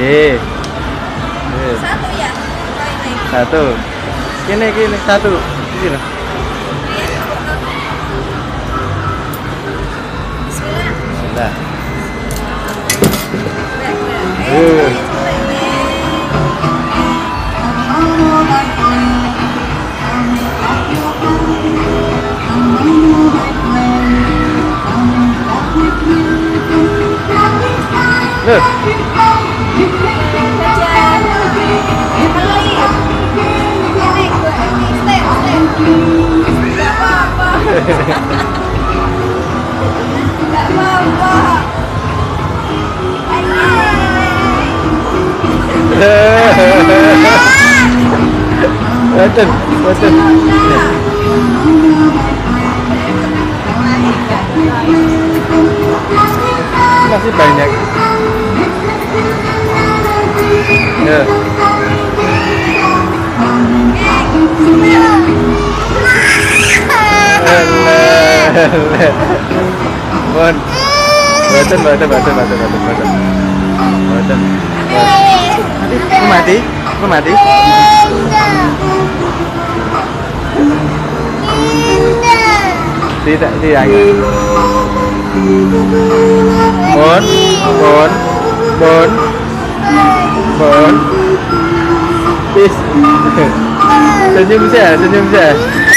Satu ya. Satu. Kini satu. Ini loh. Bismillah. Betul. Masih banyak. Ya. Bon. Betul. Mati. Tidak. Bon. Senyum saya.